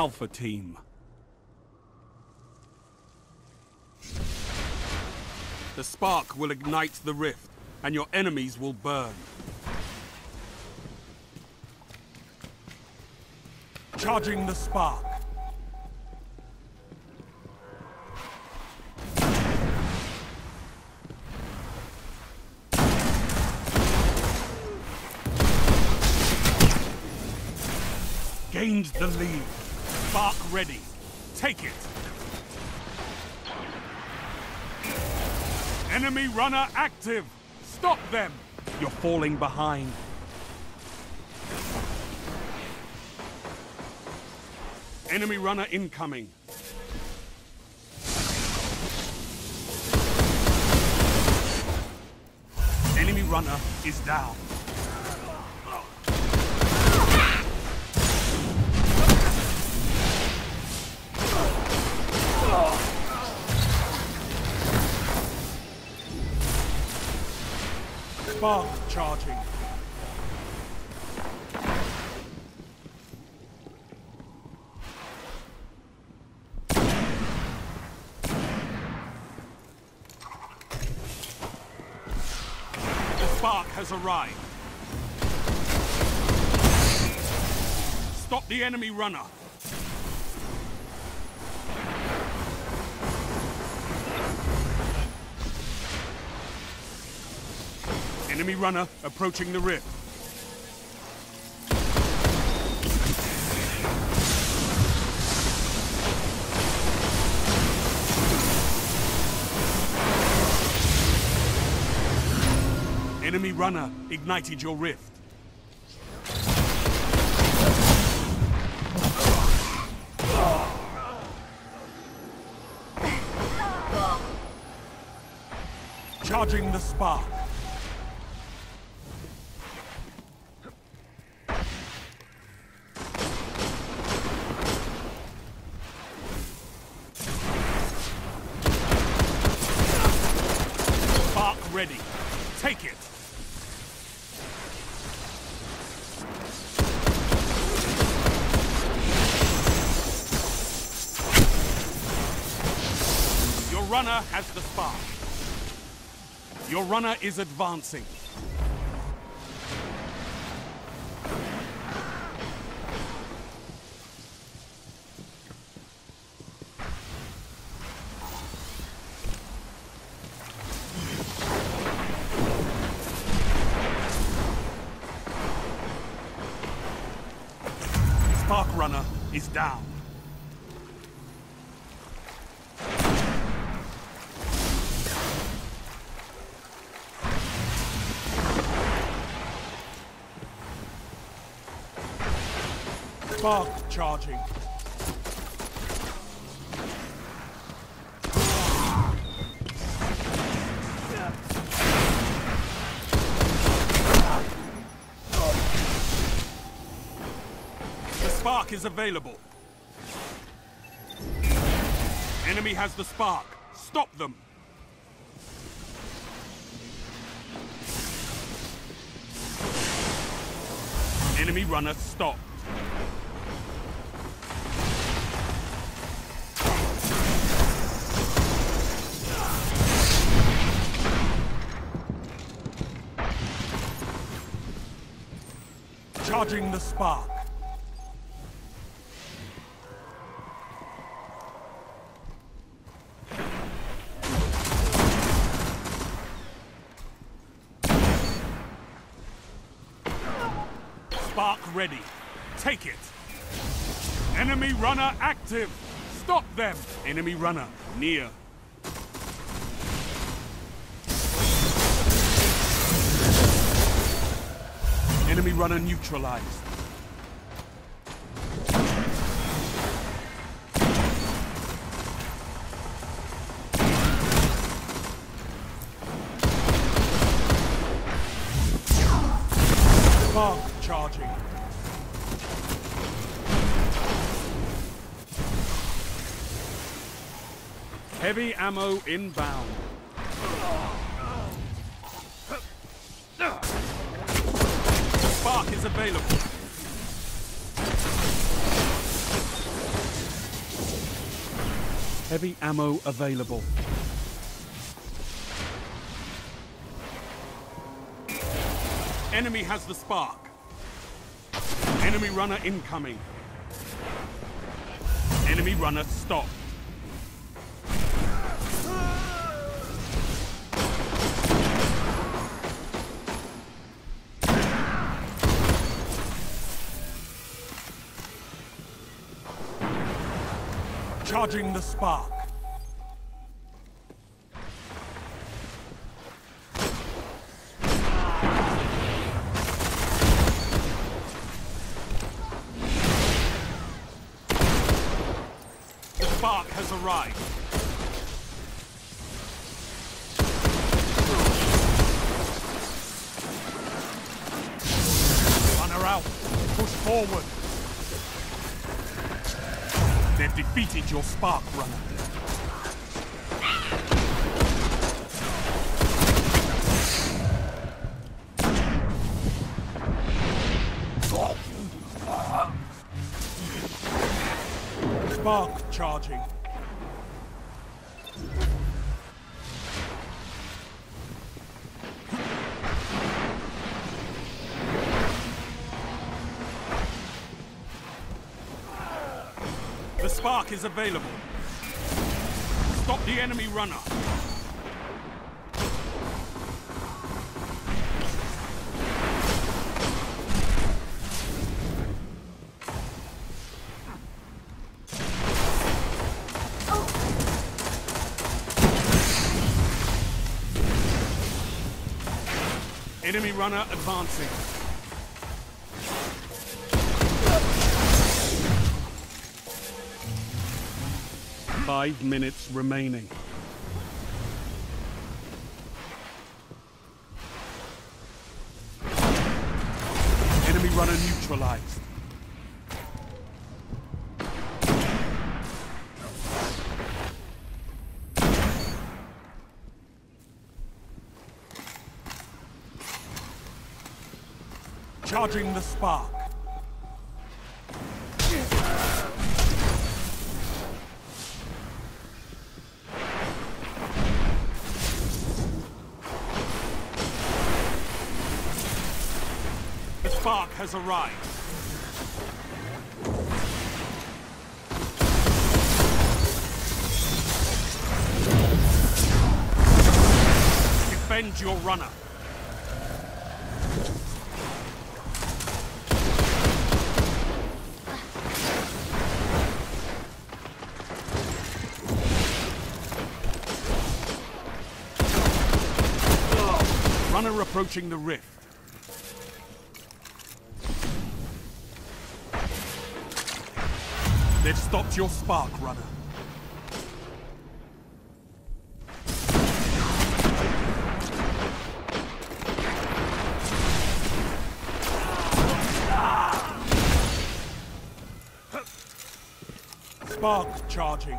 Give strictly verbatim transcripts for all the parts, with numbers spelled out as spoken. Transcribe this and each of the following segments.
Alpha Team. The spark will ignite the rift, and your enemies will burn. Charging the spark. Gained the lead. Spark ready. Take it. Enemy runner active. Stop them. You're falling behind. Enemy runner incoming. Enemy runner is down. Spark charging. The spark has arrived. Stop the enemy runner. Enemy runner approaching the rift. Enemy runner ignited your rift. Charging the spark. Spark ready. Take it. Your runner has the spark. Your runner is advancing. Spark runner is down. Spark charging. The spark is available. Enemy has the spark. Stop them. Enemy runner stopped. Charging the spark. Spark ready. Take it. Enemy runner active. Stop them. Enemy runner near. Enemy runner neutralized. Spark charging. Heavy ammo inbound. Spark is available. Heavy ammo available. Enemy has the spark. Enemy runner incoming. Enemy runner stopped. Charging the spark. The spark has arrived. Runner out. Push forward. They've defeated your spark runner. Spark charging. The spark is available. Stop the enemy runner. Enemy runner advancing. Five minutes remaining. Enemy runner neutralized. Charging the spark. The spark has arrived. Defend your runner. Runner approaching the rift. They've stopped your spark runner. Spark charging.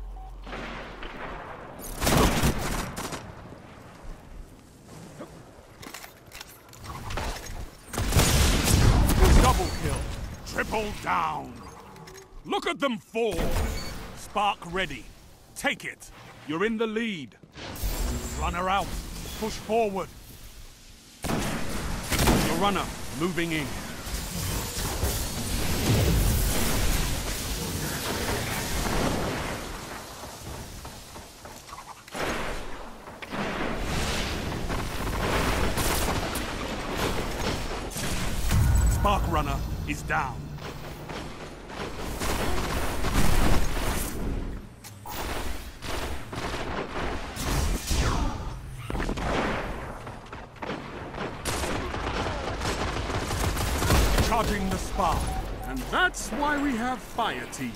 Double kill. Triple down. Look at them fall! Spark ready. Take it. You're in the lead. Runner out. Push forward. Your runner moving in. Spark runner is down. Charging the spark. And that's why we have fire team.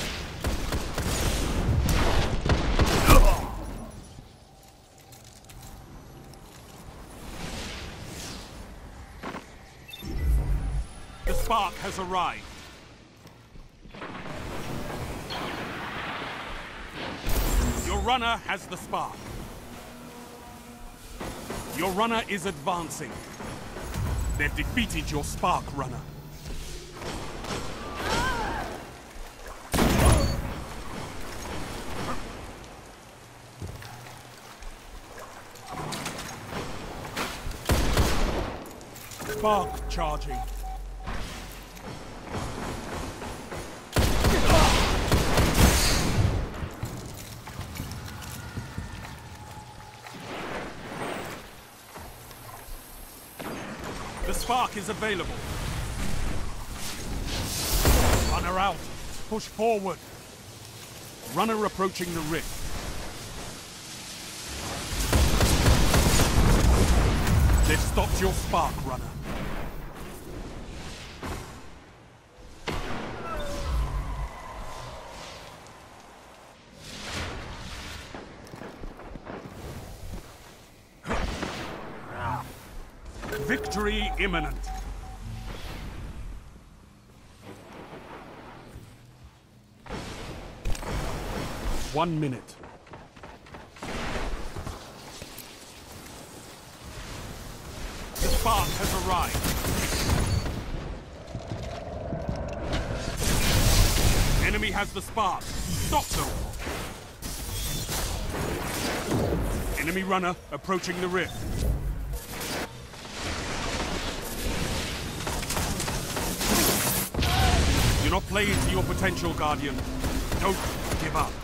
The spark has arrived. Your runner has the spark. Your runner is advancing. They've defeated your spark runner. spark charging. The spark is available. Runner out. Push forward. Runner approaching the rift. They've stopped your spark, runner. Victory imminent. One minute. The spark has arrived. Enemy has the spark. Stop them. Enemy runner approaching the rift. You're not playing to your potential, Guardian. Don't give up.